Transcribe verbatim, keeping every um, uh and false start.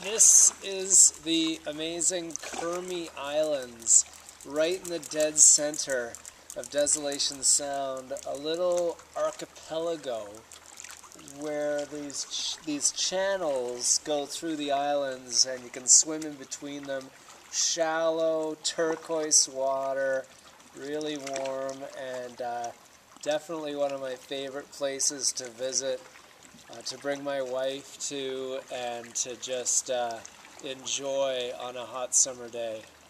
This is the amazing Kermi Islands, right in the dead center of Desolation Sound, a little archipelago where these ch these channels go through the islands and you can swim in between them. Shallow, turquoise water, really warm, and uh, definitely one of my favorite places to visit, uh, to bring my wife to, and to just uh, enjoy on a hot summer day.